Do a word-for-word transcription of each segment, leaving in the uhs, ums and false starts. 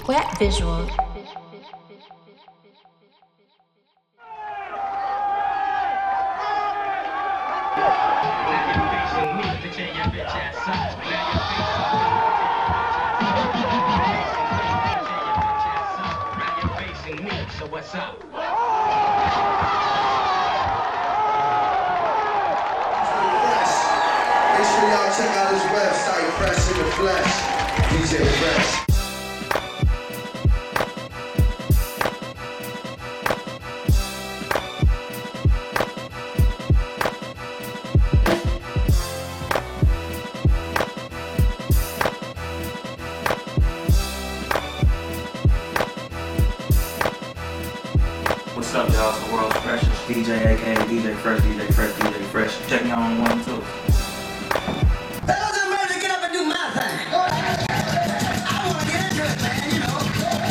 Wet Visual. So what's up? Make sure y'all check out his website, Fresh in the Flesh, D J Fresh. What's up, y'all? It's the world's freshest D J, aka D J Fresh, D J Fresh, D J Fresh. Check me out on one and two. Fellas, I'm ready to get up and do my thing. I want to get into it, man, you know.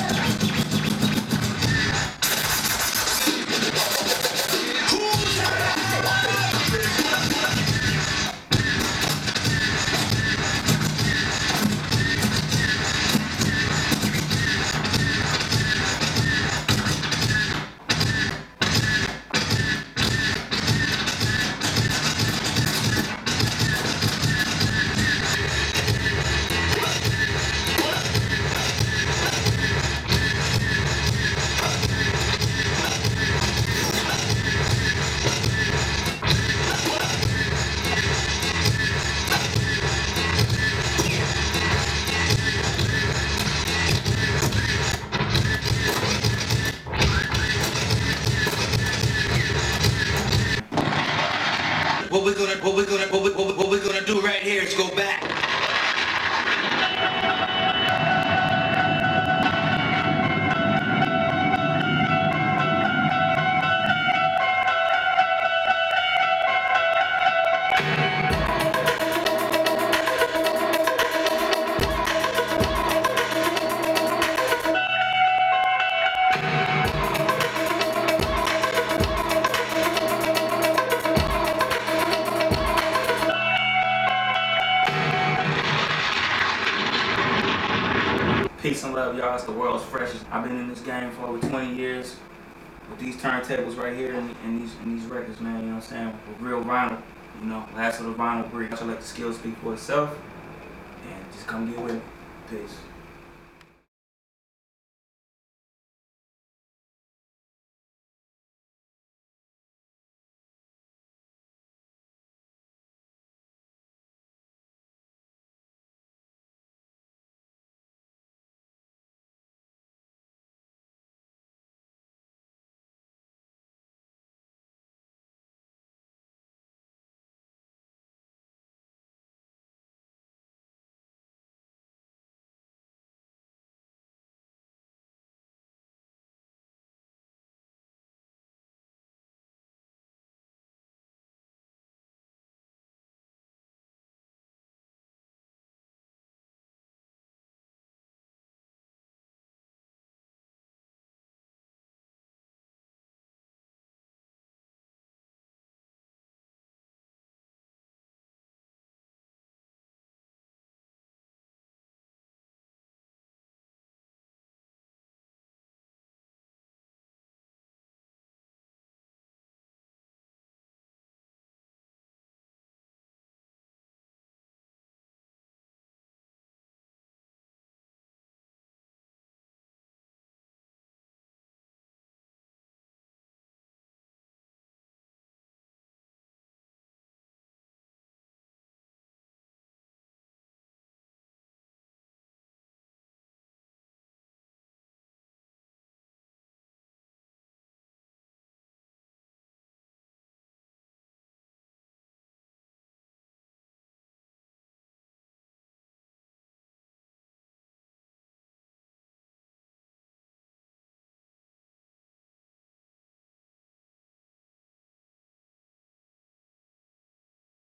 What we're gonna, what we're gonna, what, we, what, we, what we're gonna do right here is go back. Peace and love, y'all. It's the world's freshest. I've been in this game for over twenty years with these turntables right here and, and these and these records, man. You know what I'm saying? With real vinyl, you know, last of the vinyl breed. I should let the skill speak for itself, and just come get with me. Peace.